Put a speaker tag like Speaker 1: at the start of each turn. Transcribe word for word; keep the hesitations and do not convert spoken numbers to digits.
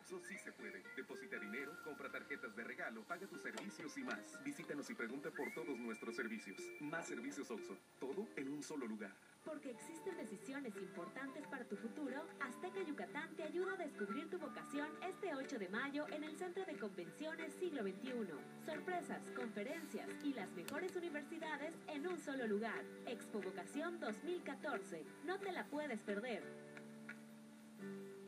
Speaker 1: Oxxo sí se puede. Deposita dinero, compra tarjetas de regalo, paga tus servicios y más. Visítanos y pregunta por todos nuestros servicios. Más servicios Oxxo. Todo en un solo lugar.
Speaker 2: Porque existen decisiones importantes para tu futuro, Azteca Yucatán te ayuda a descubrir tu vocación este ocho de mayo en el Centro de Convenciones Siglo veintiuno. Sorpresas, conferencias y las mejores universidades en un solo lugar. Expo Vocación dos mil catorce. No te la puedes perder.